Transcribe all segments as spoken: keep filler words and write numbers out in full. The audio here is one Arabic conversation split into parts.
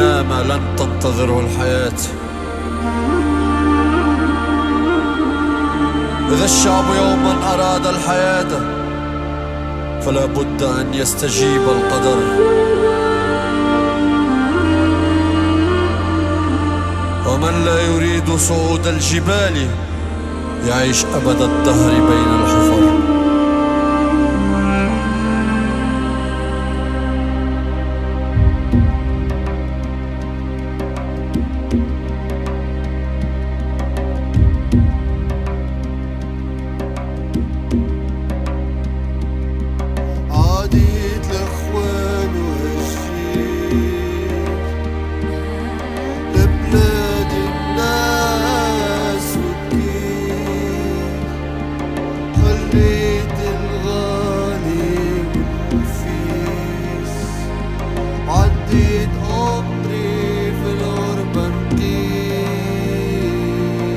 نام لن تنتظره الحياة. إذا الشعب يوما أراد الحياة فلا بد أن يستجيب القدر. ومن لا يريد صعود الجبال يعيش أبد الدهر بين الحفر. عاديت الإخوان والشير لبلاد الناس والكير، خليت الغالي والنفيس، عديت عمري في الغربة نقيل.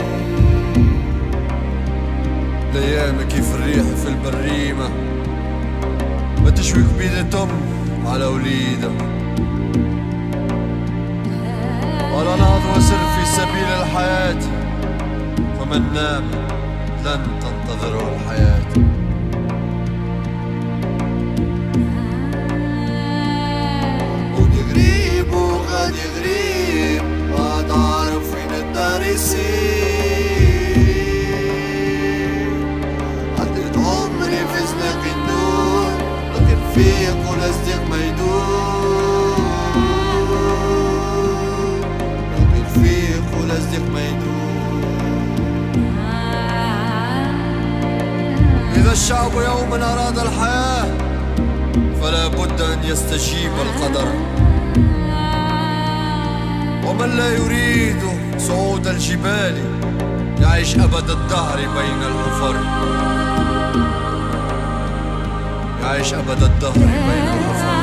الأيام كيف الريح في البريمة بتشوي كبيدة أم على وليدة، ولا نهض وسر في سبيل الحياة، فمن نام لن تنتظره الحياة. ودي غريب وغادي غريب، ما تعرف فين الدار يسير. عديت عمري في سناق النور، لكن فيق والأصدق ما يدور، لكن فيق والأصدق ما يدور. إذا الشعب يوما أراد الحياة فلا بد أن يستجيب القدر. ومن لا يريد صعود الجبال يعيش أبد الدهر بين الحفر. يعيش أبد الدهر بين الحفر.